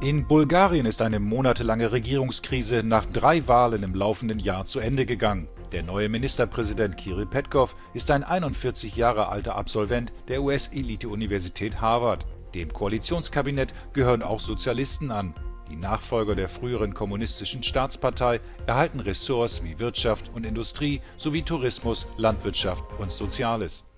In Bulgarien ist eine monatelange Regierungskrise nach 3 Wahlen im laufenden Jahr zu Ende gegangen. Der neue Ministerpräsident Kirill Petkov ist ein 41 Jahre alter Absolvent der US-Elite-Universität Harvard. Dem Koalitionskabinett gehören auch Sozialisten an. Die Nachfolger der früheren kommunistischen Staatspartei erhalten Ressorts wie Wirtschaft und Industrie sowie Tourismus, Landwirtschaft und Soziales.